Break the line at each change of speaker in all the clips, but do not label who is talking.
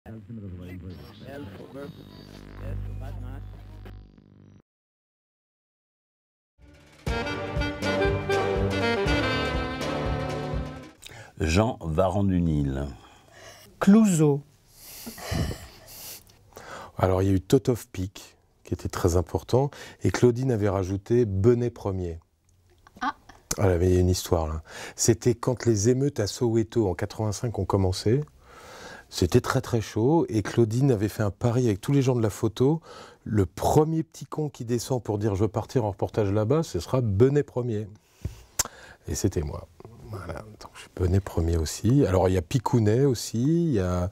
Jean Varron-du-Nil.
Clouseau.
Alors il y a eu Totov Peak, qui était très important, et Claudine avait rajouté Benet Ier.
Ah.
Voilà, mais il y a une histoire là. C'était quand les émeutes à Soweto en 85 ont commencé. C'était très très chaud, et Claudine avait fait un pari avec tous les gens de la photo. Le premier petit con qui descend pour dire je veux partir en reportage là-bas, ce sera Benet Ier. Et c'était moi. Voilà, donc je suis Benet Ier aussi. Alors il y a Picounet aussi, il y a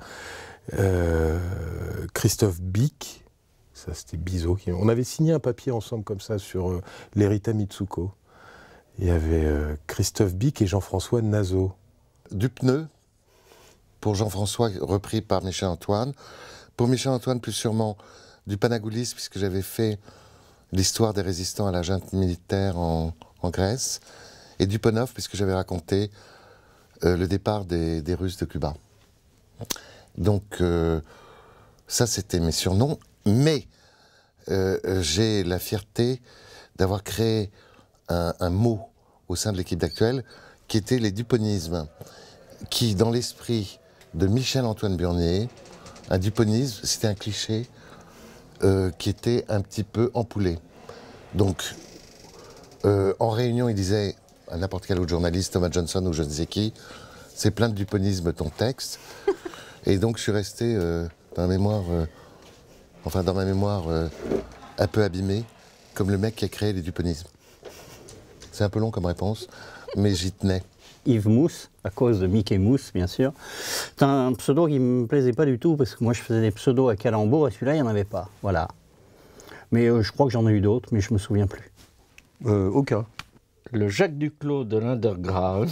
Christophe Bick, ça c'était Bizot. On avait signé un papier ensemble comme ça sur l'Erita Mitsuko. Il y avait Christophe Bick et Jean-François Nazo.
Du pneu, pour Jean-François, repris par Michel-Antoine. Pour Michel-Antoine, plus sûrement du Panagoulis, puisque j'avais fait l'histoire des résistants à la junte militaire en Grèce. Et du Ponov, puisque j'avais raconté le départ des Russes de Cuba. Donc, ça, c'était mes surnoms. Mais j'ai la fierté d'avoir créé un mot au sein de l'équipe d'Actuel qui était les duponismes, qui, dans l'esprit de Michel-Antoine Burnier, un duponisme, c'était un cliché qui était un petit peu empoulé. Donc, en réunion, il disait à n'importe quel autre journaliste, Thomas Johnson ou je ne sais qui, c'est plein de duponisme ton texte. Et donc je suis resté dans la mémoire, dans ma mémoire un peu abîmé, comme le mec qui a créé les duponismes. C'est un peu long comme réponse, mais j'y tenais.
Yves Mousse, à cause de Mickey Mousse, bien sûr. C'est un pseudo qui ne me plaisait pas du tout, parce que moi je faisais des pseudos à calembour, et celui-là, il n'y en avait pas. Voilà. Mais je crois que j'en ai eu d'autres, mais je ne me souviens plus.
Aucun.
Le Jacques Duclos de l'underground.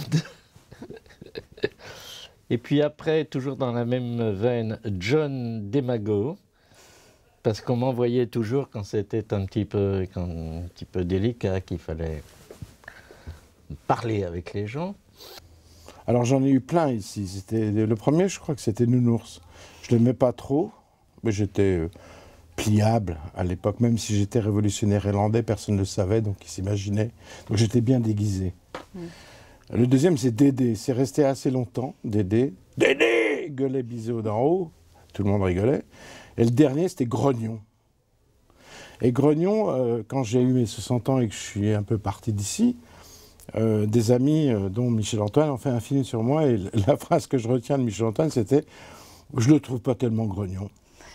Et puis après, toujours dans la même veine, John Demago, parce qu'on m'envoyait toujours quand c'était un petit peu délicat, qu'il fallait parler avec les gens.
Alors j'en ai eu plein ici. Le premier, je crois que c'était Nounours. Je ne l'aimais pas trop, mais j'étais pliable à l'époque. Même si j'étais révolutionnaire irlandais, personne ne le savait, donc ils s'imaginaient. Donc j'étais bien déguisé. Le deuxième, c'est Dédé. C'est resté assez longtemps, Dédé. Dédé gueulait Bizot d'en haut. Tout le monde rigolait. Et le dernier, c'était Grognon. Et Grognon, quand j'ai eu mes 60 ans et que je suis un peu parti d'ici, des amis, dont Michel-Antoine, ont fait un film sur moi. Et la phrase que je retiens de Michel-Antoine, c'était « Je le trouve pas tellement grognon ».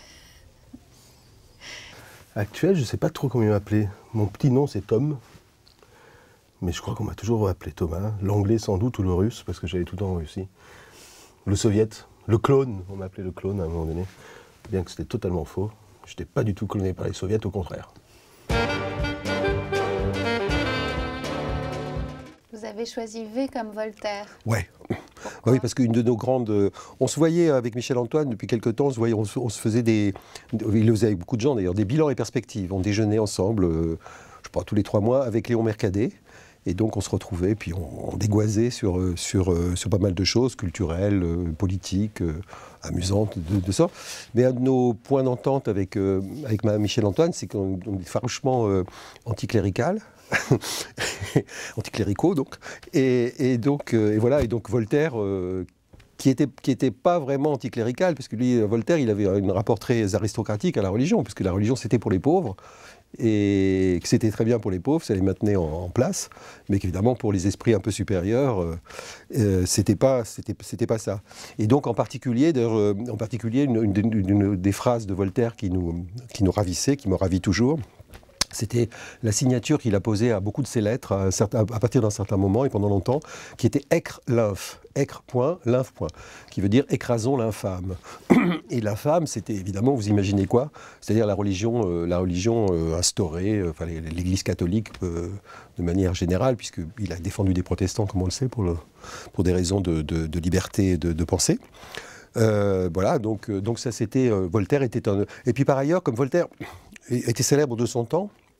Actuel, je ne sais pas trop comment il m'appelait. Mon petit nom, c'est Tom. Mais je crois qu'on m'a toujours appelé Thomas. L'anglais sans doute, ou le russe, parce que j'allais tout le temps en Russie. Le soviète, le clone, on m'appelait le clone à un moment donné. Bien que c'était totalement faux. Je n'étais pas du tout cloné par les soviets, au contraire.
Vous avez choisi V comme Voltaire.
Ouais. Oui, parce qu'une de nos grandes... on se voyait avec Michel-Antoine depuis quelques temps, on se faisait des... Il le faisait avec beaucoup de gens d'ailleurs, des bilans et perspectives. On déjeunait ensemble, je ne sais pas, tous les 3 mois, avec Léon Mercadet. Et donc on se retrouvait, puis on dégoisait sur pas mal de choses, culturelles, politiques, amusantes, de ça. Mais un de nos points d'entente avec Michel-Antoine, c'est qu'on est farouchement anticlérical. Anticléricaux donc, et donc Voltaire qui était pas vraiment anticlérical, parce que lui, Voltaire, il avait un rapport très aristocratique à la religion, puisque la religion c'était pour les pauvres, et que c'était très bien pour les pauvres, ça les maintenait en place, mais qu'évidemment pour les esprits un peu supérieurs, c'était pas ça. Et donc en particulier une des phrases de Voltaire qui nous ravissait, qui me ravit toujours, c'était la signature qu'il a posée à beaucoup de ses lettres à partir d'un certain moment et pendant longtemps, qui était Ecre lymphe, lymphe, qui veut dire écrasons l'infâme. Et l'infâme, c'était évidemment, vous imaginez quoi? C'est-à-dire la religion instaurée, l'Église catholique de manière générale, puisqu'il a défendu des protestants, comme on le sait, pour des raisons de liberté de pensée. Voilà, donc ça c'était... Voltaire était un... Et puis par ailleurs, comme Voltaire était célèbre de son temps,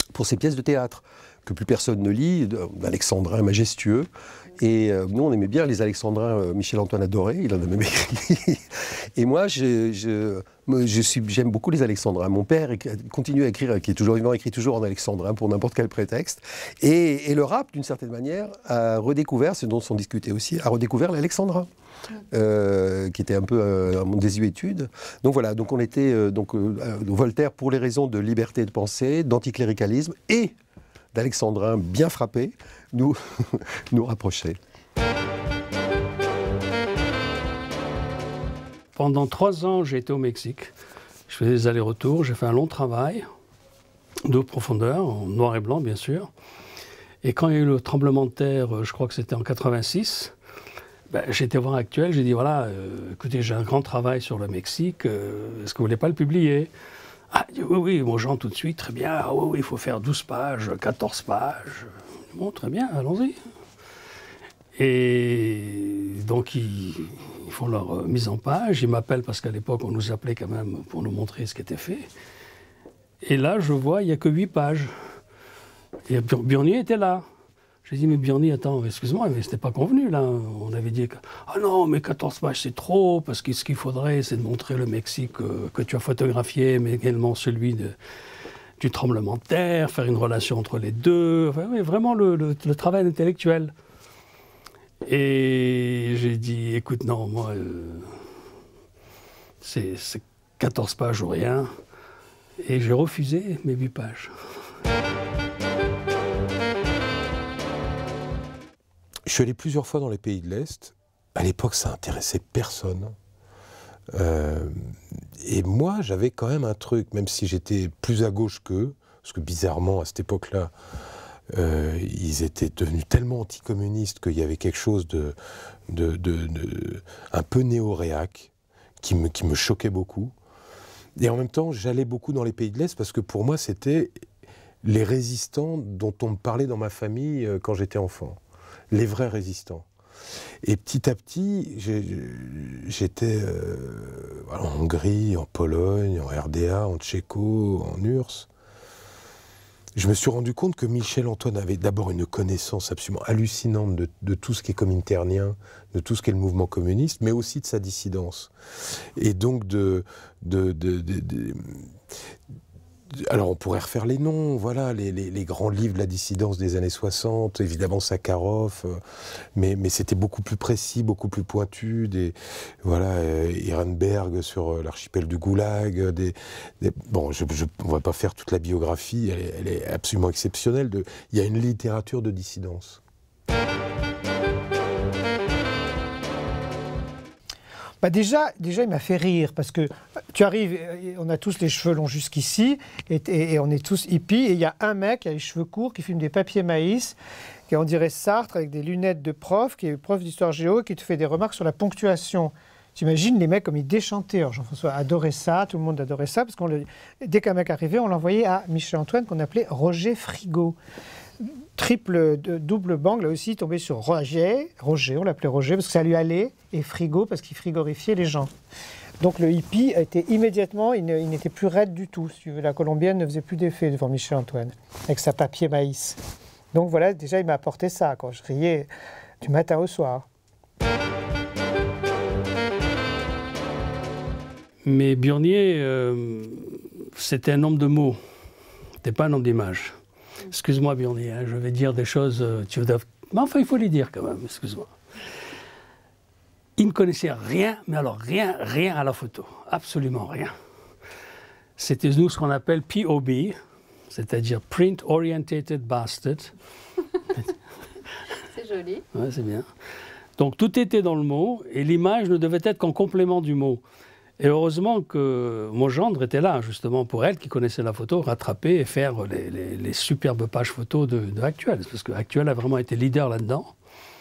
pour ses pièces de théâtre, que plus personne ne lit, d'Alexandrin majestueux. Et nous, on aimait bien les Alexandrins, Michel-Antoine adorait, il en a même écrit. Et moi, j'aime beaucoup les Alexandrins. Mon père continue à écrire, qui est toujours vivant, écrit toujours en alexandrin pour n'importe quel prétexte. Et le rap, d'une certaine manière, a redécouvert, ce dont on discutait aussi, a redécouvert l'alexandrin. Qui était un peu en désuétude. Donc voilà, donc on était Voltaire pour les raisons de liberté de pensée, d'anticléricalisme et d'alexandrin bien frappé, nous rapprochait.
Pendant 3 ans, j'ai été au Mexique. Je faisais des allers-retours, j'ai fait un long travail de profondeur, en noir et blanc bien sûr. Et quand il y a eu le tremblement de terre, je crois que c'était en 86, j'ai été voir Actuel, j'ai dit voilà, écoutez, j'ai un grand travail sur le Mexique, est-ce que vous voulez pas le publier? Ah, il dit, oui, mon Jean, tout de suite, très bien, ah, oui, il faut faire 12 pages, 14 pages. Bon, très bien, allons-y. Et donc, ils font leur mise en page, ils m'appellent parce qu'à l'époque, on nous appelait quand même pour nous montrer ce qui était fait. Et là, je vois, il n'y a que 8 pages. Et Burnier était là. J'ai dit, mais Burnier, attends, excuse-moi, mais c'était pas convenu, là. On avait dit que, ah non, mais 14 pages, c'est trop, parce que ce qu'il faudrait, c'est de montrer le Mexique que tu as photographié, mais également celui du tremblement de terre, faire une relation entre les deux. Enfin, oui, vraiment le travail intellectuel. Et j'ai dit, écoute, non, moi, c'est 14 pages ou rien. Et j'ai refusé mes 8 pages.
Je suis allé plusieurs fois dans les pays de l'Est. À l'époque, ça intéressait personne. Et moi, j'avais quand même un truc, même si j'étais plus à gauche qu'eux, parce que bizarrement, à cette époque-là, ils étaient devenus tellement anticommunistes qu'il y avait quelque chose un peu néo-réac qui me choquait beaucoup. Et en même temps, j'allais beaucoup dans les pays de l'Est parce que pour moi, c'était les résistants dont on me parlait dans ma famille quand j'étais enfant. Les vrais résistants. Et petit à petit, j'étais en Hongrie, en Pologne, en RDA, en Tchéco, en URSS. Je me suis rendu compte que Michel-Antoine avait d'abord une connaissance absolument hallucinante de tout ce qui est cominternien, de tout ce qui est le mouvement communiste, mais aussi de sa dissidence. Et donc alors on pourrait refaire les noms, voilà, les grands livres de la dissidence des années 60, évidemment Sakharov, mais c'était beaucoup plus précis, beaucoup plus pointu, voilà, Ehrenberg sur l'archipel du Goulag, bon, on va pas faire toute la biographie, elle est absolument exceptionnelle, il y a une littérature de dissidence.
Déjà, il m'a fait rire, parce que tu arrives, on a tous les cheveux longs jusqu'ici, et on est tous hippies, et il y a un mec qui a les cheveux courts, qui fume des papiers maïs, qui on dirait Sartre, avec des lunettes de prof, qui est prof d'histoire géo, qui te fait des remarques sur la ponctuation. T'imagines les mecs comme ils déchantaient. Alors Jean-François adorait ça, tout le monde adorait ça, parce que dès qu'un mec arrivait, on l'envoyait à Michel-Antoine, qu'on appelait Roger Frigo. Double bang, là aussi, tombé sur Roger, on l'appelait Roger, parce que ça lui allait, et Frigo, parce qu'il frigorifiait les gens. Donc le hippie était immédiatement, il n'était plus raide du tout. La colombienne ne faisait plus d'effet devant Michel-Antoine, avec sa papier maïs. Donc voilà, déjà, il m'a apporté ça, quand je riais du matin au soir.
Mais Burnier, c'était un homme de mots, c'était pas un homme d'image. Excuse-moi Burnier, hein, je vais dire des choses, mais enfin il faut les dire quand même, excuse-moi. Il ne connaissait rien, mais alors rien à la photo, absolument rien. C'était nous ce qu'on appelle POB, c'est-à-dire Print Orientated Bastard.
C'est joli.
Ouais, c'est bien. Donc tout était dans le mot, et l'image ne devait être qu'en complément du mot. Et heureusement que mon gendre était là, justement, pour elle, qui connaissait la photo, rattraper et faire les superbes pages photos de Actuel. Parce que Actuel a vraiment été leader là-dedans.